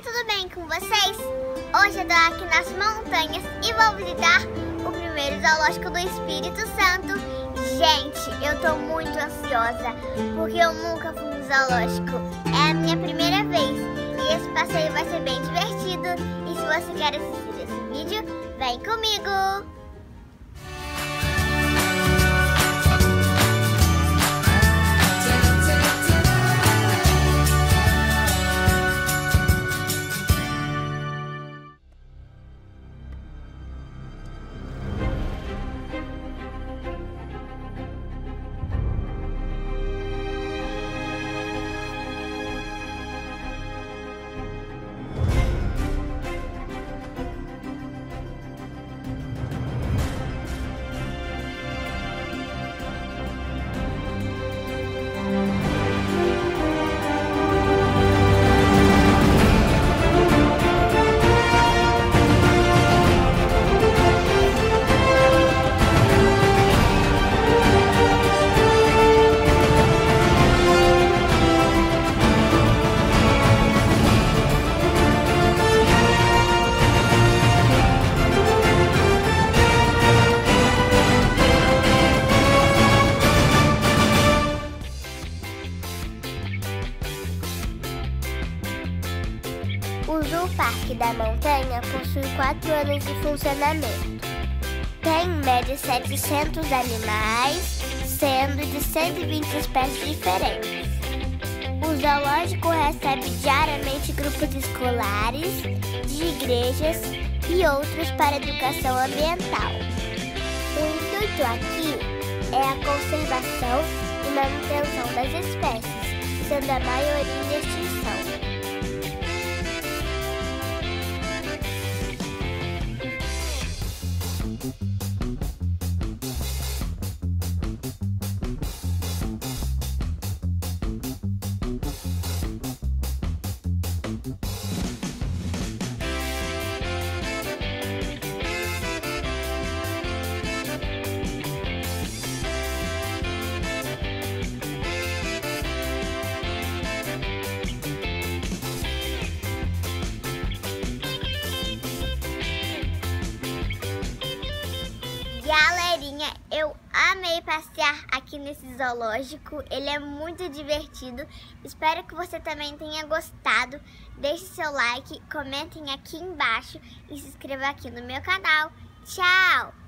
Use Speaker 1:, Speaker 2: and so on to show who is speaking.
Speaker 1: tudo bem com vocês? Hoje eu tô aqui nas montanhas e vou visitar o primeiro zoológico do Espírito Santo. Gente, eu tô muito ansiosa, porque eu nunca fui no zoológico. É a minha primeira vez e esse passeio vai ser bem divertido. E se você quer assistir esse vídeo, vem comigo! O Zooparque da Montanha possui 4 anos de funcionamento. Tem em média 700 animais, sendo de 120 espécies diferentes. O zoológico recebe diariamente grupos escolares, de igrejas e outros para educação ambiental. O intuito aqui é a conservação e manutenção das espécies, sendo a maioria em extinção. Galerinha, eu amei passear aqui nesse zoológico, ele é muito divertido. Espero que você também tenha gostado. Deixe seu like, comentem aqui embaixo e se inscreva aqui no meu canal. Tchau!